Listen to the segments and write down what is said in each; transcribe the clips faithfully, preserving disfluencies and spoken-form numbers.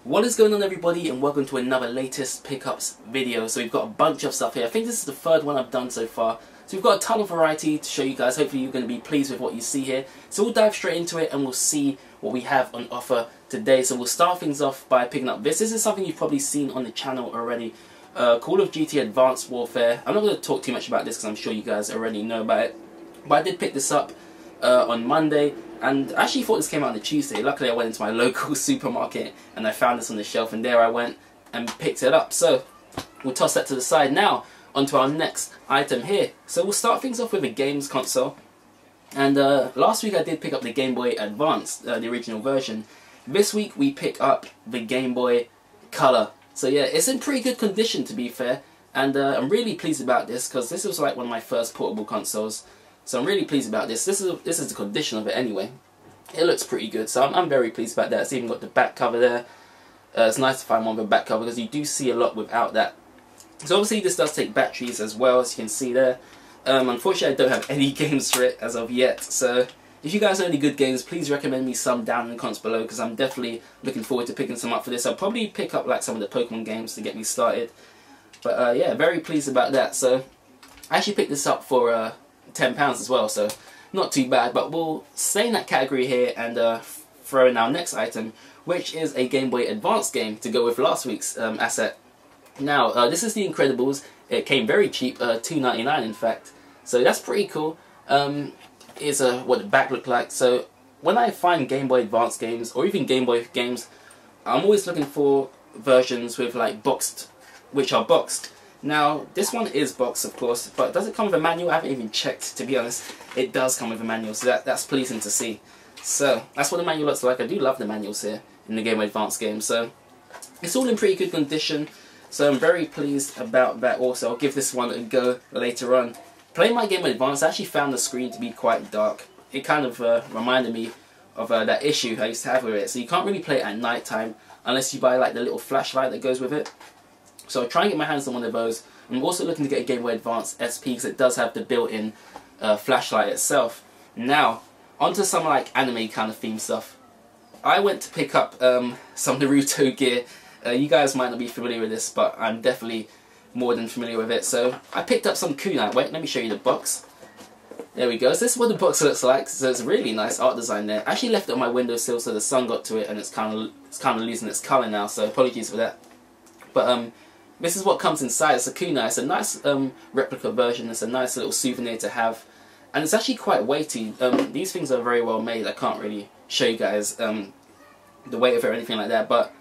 What is going on, everybody, and welcome to another latest pickups video. So we've got a bunch of stuff here. I think this is the third one I've done so far. So we've got a ton of variety to show you guys. Hopefully you're going to be pleased with what you see here. So we'll dive straight into it and we'll see what we have on offer today. So we'll start things off by picking up this. This is something you've probably seen on the channel already. Uh, Call of Duty Advanced Warfare. I'm not going to talk too much about this because I'm sure you guys already know about it. But I did pick this up uh, on Monday. And I actually thought this came out on a Tuesday. Luckily I went into my local supermarket and I found this on the shelf, and there I went and picked it up. So we'll toss that to the side now, onto our next item here. So we'll start things off with a games console. And uh, last week I did pick up the Game Boy Advance, uh, the original version. This week we pick up the Game Boy Color. So yeah, it's in pretty good condition, to be fair. And uh, I'm really pleased about this because this was like one of my first portable consoles. So I'm really pleased about this. This is this is the condition of it anyway. It looks pretty good, so I'm, I'm very pleased about that. It's even got the back cover there. Uh, it's nice to find one with a back cover because you do see a lot without that. So obviously this does take batteries as well, as you can see there. Um, unfortunately I don't have any games for it as of yet. So if you guys know any good games, please recommend me some down in the comments below, because I'm definitely looking forward to picking some up for this. I'll probably pick up like some of the Pokemon games to get me started. But uh, yeah, very pleased about that. So I actually picked this up for Uh, ten pounds as well, so not too bad. But we'll stay in that category here and uh, throw in our next item, which is a Game Boy Advance game to go with last week's um, asset. Now uh, this is The Incredibles. It came very cheap, uh, two ninety-nine in fact, so that's pretty cool. Um, is uh, what the back looked like. So when I find Game Boy Advance games or even Game Boy games, I'm always looking for versions with like boxed, which are boxed. Now, this one is boxed, of course, but does it come with a manual? I haven't even checked, to be honest. It does come with a manual, so that, that's pleasing to see. So, that's what the manual looks like. I do love the manuals here in the Game Boy Advance game. So, it's all in pretty good condition, so I'm very pleased about that also. I'll give this one a go later on. Playing my Game Boy Advance, I actually found the screen to be quite dark. It kind of uh, reminded me of uh, that issue I used to have with it. So, you can't really play it at night time unless you buy like the little flashlight that goes with it. So I'll try and get my hands on one of those. I'm also looking to get a Game Boy Advance S P because it does have the built-in uh, flashlight itself. Now, onto some like anime kind of theme stuff. I went to pick up um, some Naruto gear. Uh, you guys might not be familiar with this, but I'm definitely more than familiar with it. So I picked up some kunai. Wait, let me show you the box. There we go. So this is what the box looks like. So it's a really nice art design there. I actually left it on my windowsill so the sun got to it, and it's kind of it's kind of losing its colour now. So apologies for that. But um. This is what comes inside. It's a kunai. It's a nice um, replica version. It's a nice little souvenir to have. And it's actually quite weighty. Um, these things are very well made. I can't really show you guys um, the weight of it or anything like that. But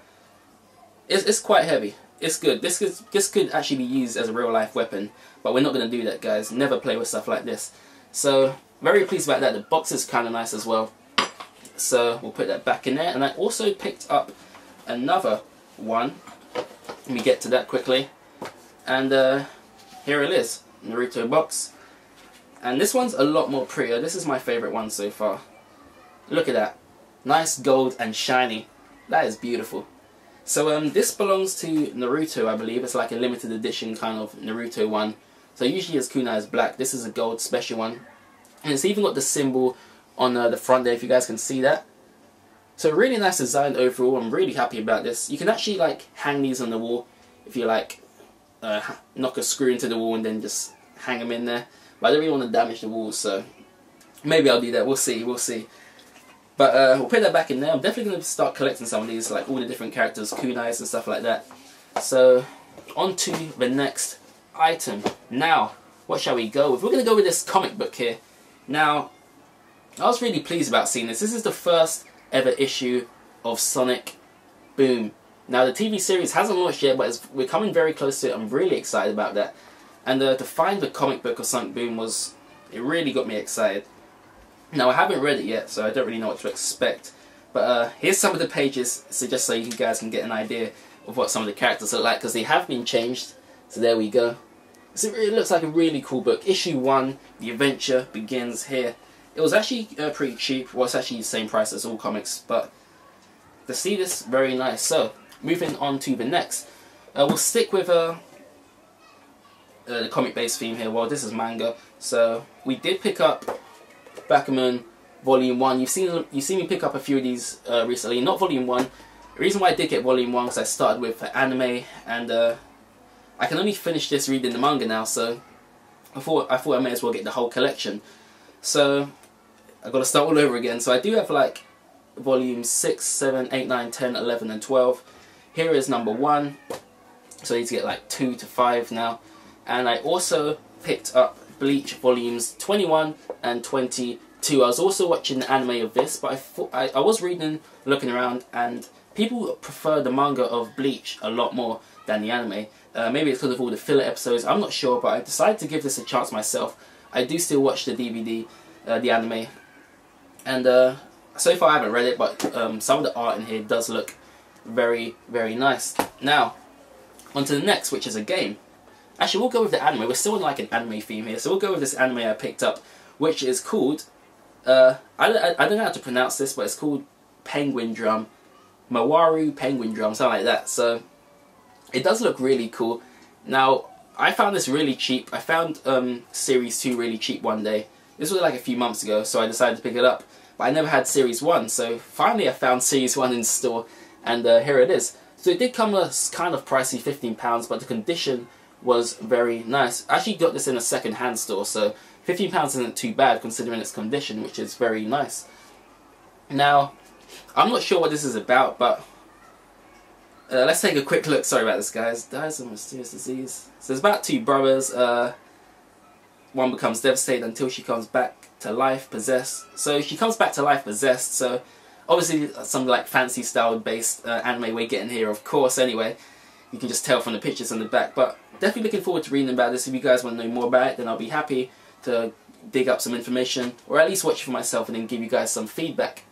it's, it's quite heavy. It's good. This could, this could actually be used as a real life weapon. But we're not going to do that, guys. Never play with stuff like this. So, very pleased about that. The box is kind of nice as well. So, we'll put that back in there. And I also picked up another one. Let me get to that quickly, and uh, here it is, Naruto box, and this one's a lot more prettier. This is my favourite one so far. Look at that, nice gold and shiny. That is beautiful. So um, this belongs to Naruto, I believe. It's like a limited edition kind of Naruto one. So usually his kunai is black. This is a gold special one, and it's even got the symbol on uh, the front there, if you guys can see that. So really nice design overall. I'm really happy about this. You can actually like hang these on the wall if you like uh, knock a screw into the wall and then just hang them in there. But I don't really want to damage the walls, so maybe I'll do that. We'll see, we'll see. But uh, we'll put that back in there. I'm definitely going to start collecting some of these, like all the different characters, kunais and stuff like that. So on to the next item. Now, what shall we go with? We're going to go with this comic book here. Now, I was really pleased about seeing this. This is the first ever issue of Sonic Boom. Now the T V series hasn't launched yet, but it's, we're coming very close to it. I'm really excited about that. And uh, to find the comic book of Sonic Boom was, it really got me excited. Now I haven't read it yet, so I don't really know what to expect. But uh, here's some of the pages, so just so you guys can get an idea of what some of the characters look like, because they have been changed. So there we go. So it really looks like a really cool book. Issue one, the adventure begins here. It was actually uh, pretty cheap. Well, it's actually the same price as all comics, but to see this, very nice. So, moving on to the next. Uh, we'll stick with uh, uh, the comic-based theme here. Well, this is manga. So, we did pick up Bakuman Volume one. You've seen you've seen me pick up a few of these uh, recently. Not Volume one, The reason why I did get volume one was I started with the anime, and uh, I can only finish this reading the manga now, so I thought, I thought I may as well get the whole collection. So I've got to start all over again. So I do have like volumes six, seven, eight, nine, ten, eleven and twelve. Here is number one, so I need to get like two to five now. And I also picked up Bleach volumes twenty-one and twenty-two. I was also watching the anime of this, but I, thought, I, I was reading, looking around, and people prefer the manga of Bleach a lot more than the anime. Uh, maybe it's because of all the filler episodes, I'm not sure, but I decided to give this a chance myself. I do still watch the D V D, uh, the anime, and uh, so far I haven't read it, but um, some of the art in here does look very, very nice. Now, on to the next, which is a game. Actually, we'll go with the anime. We're still in like an anime theme here, so we'll go with this anime I picked up, which is called, uh, I, I, I don't know how to pronounce this, but it's called Penguin Drum. Mawaru Penguin Drum, something like that. So, it does look really cool. Now, I found this really cheap. I found um, Series two really cheap one day. This was like a few months ago, so I decided to pick it up. But I never had Series one, so finally I found Series one in store, and uh, here it is. So it did come a kind of pricey, fifteen pounds, but the condition was very nice. I actually got this in a second-hand store, so fifteen pounds isn't too bad considering its condition, which is very nice. Now, I'm not sure what this is about, but uh, let's take a quick look. Sorry about this, guys. Dies of a mysterious disease. So it's about two brothers. Uh, one becomes devastated until she comes back to life, possessed. So she comes back to life possessed, so obviously some like fancy style based uh, anime we're getting here, of course, anyway. You can just tell from the pictures on the back, but definitely looking forward to reading about this. If you guys want to know more about it, then I'll be happy to dig up some information, or at least watch it for myself and then give you guys some feedback.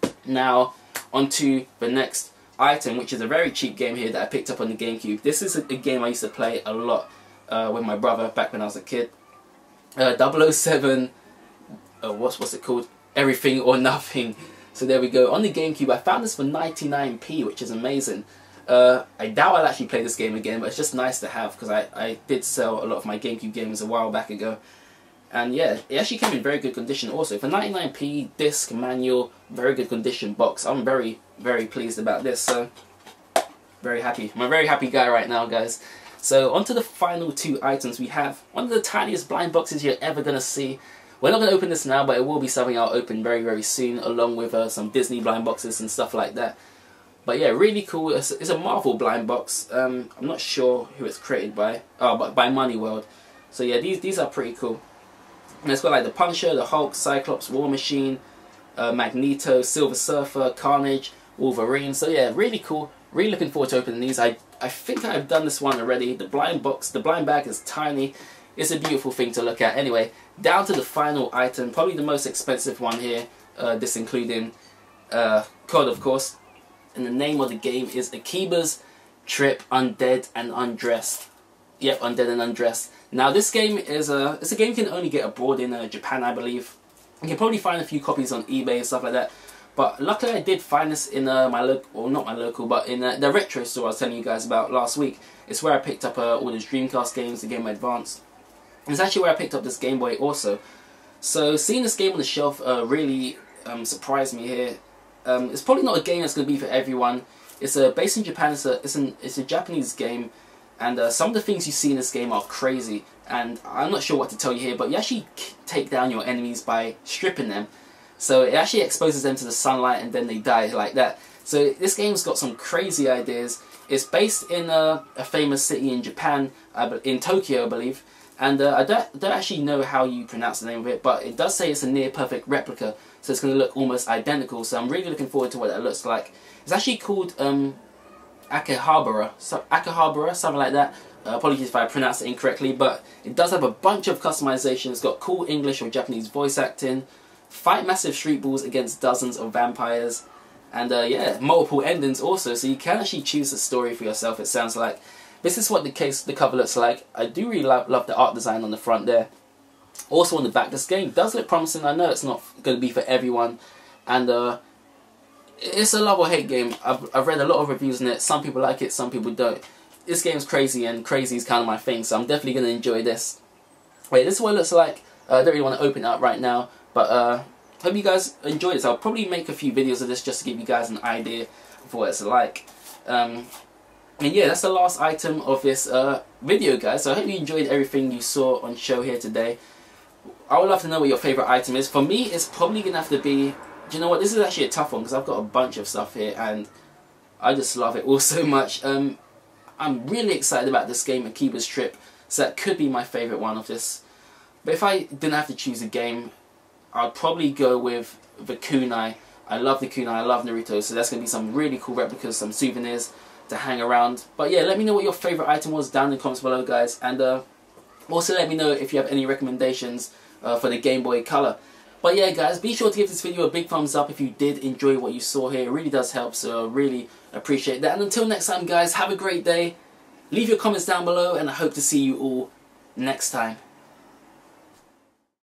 Now, on to the next item, which is a very cheap game here that I picked up on the GameCube. This is a, a game I used to play a lot uh, with my brother back when I was a kid. Uh, double oh seven, uh, what's, what's it called? Everything or Nothing. So there we go. On the GameCube, I found this for ninety-nine p, which is amazing. Uh, I doubt I'll actually play this game again, but it's just nice to have, because I, I did sell a lot of my GameCube games a while back ago. And yeah, it actually came in very good condition also. For ninety-nine p, disc, manual, very good condition box. I'm very, very pleased about this, so very happy. I'm a very happy guy right now, guys. So on to the final two items we have. One of the tiniest blind boxes you're ever going to see. We're not going to open this now, but it will be something I'll open very, very soon, along with uh, some Disney blind boxes and stuff like that. But yeah, really cool. It's, it's a Marvel blind box. Um, I'm not sure who it's created by. Oh, but by Money World. So yeah, these these are pretty cool. And it's got like the Punisher, the Hulk, Cyclops, War Machine, uh, Magneto, Silver Surfer, Carnage, Wolverine. So yeah, really cool. Really looking forward to opening these. I I think I've done this one already. The blind box, the blind bag is tiny. It's a beautiful thing to look at. Anyway, down to the final item, probably the most expensive one here. Uh, this including uh, C O D, of course. And the name of the game is Akiba's Trip Undead and Undressed. Yep, Undead and Undressed. Now this game is a it's a game you can only get abroad in uh, Japan, I believe. You can probably find a few copies on eBay and stuff like that. But luckily I did find this in uh, my local, well not my local, but in uh, the retro store I was telling you guys about last week. It's where I picked up uh, all those Dreamcast games, the Game Boy Advance. It's actually where I picked up this Game Boy also. So seeing this game on the shelf uh, really um, surprised me here. Um, it's probably not a game that's going to be for everyone. It's uh, based in Japan. It's a it's an it's a Japanese game, and uh, some of the things you see in this game are crazy. And I'm not sure what to tell you here, but you actually take down your enemies by stripping them. So it actually exposes them to the sunlight, and then they die like that. So this game's got some crazy ideas. It's based in uh, a famous city in Japan, uh, in Tokyo, I believe. And uh, I don't, don't actually know how you pronounce the name of it, but it does say it's a near-perfect replica, so it's going to look almost identical, so I'm really looking forward to what that looks like. It's actually called um, Akihabara, so, Akihabara, something like that. Uh, apologies if I pronounced it incorrectly, but it does have a bunch of customization. It's got cool English or Japanese voice acting, fight massive street balls against dozens of vampires, and uh, yeah, multiple endings also, so you can actually choose the story for yourself, it sounds like. This is what the case, the cover looks like. I do really love, love the art design on the front there. Also on the back, this game does look promising. I know it's not going to be for everyone, and uh, it's a love or hate game. I've, I've read a lot of reviews on it. Some people like it, some people don't. This game's crazy, and crazy is kind of my thing, so I'm definitely going to enjoy this. Wait, this is what it looks like. Uh, I don't really want to open it up right now, but uh, hope you guys enjoy this. I'll probably make a few videos of this just to give you guys an idea for what it's like. Um, and yeah, that's the last item of this uh, video, guys. So I hope you enjoyed everything you saw on show here today. I would love to know what your favourite item is. For me, it's probably going to have to be... Do you know what? This is actually a tough one because I've got a bunch of stuff here and I just love it all so much. Um, I'm really excited about this game, Akiba's Trip. So that could be my favourite one of this. But if I didn't have to choose a game, I'd probably go with the kunai. I love the kunai, I love Naruto, so that's going to be some really cool replicas, some souvenirs to hang around. But yeah, let me know what your favourite item was down in the comments below, guys. And uh, also let me know if you have any recommendations uh, for the Game Boy Color. But yeah, guys, be sure to give this video a big thumbs up if you did enjoy what you saw here. It really does help, so I really appreciate that. And until next time, guys, have a great day. Leave your comments down below, and I hope to see you all next time.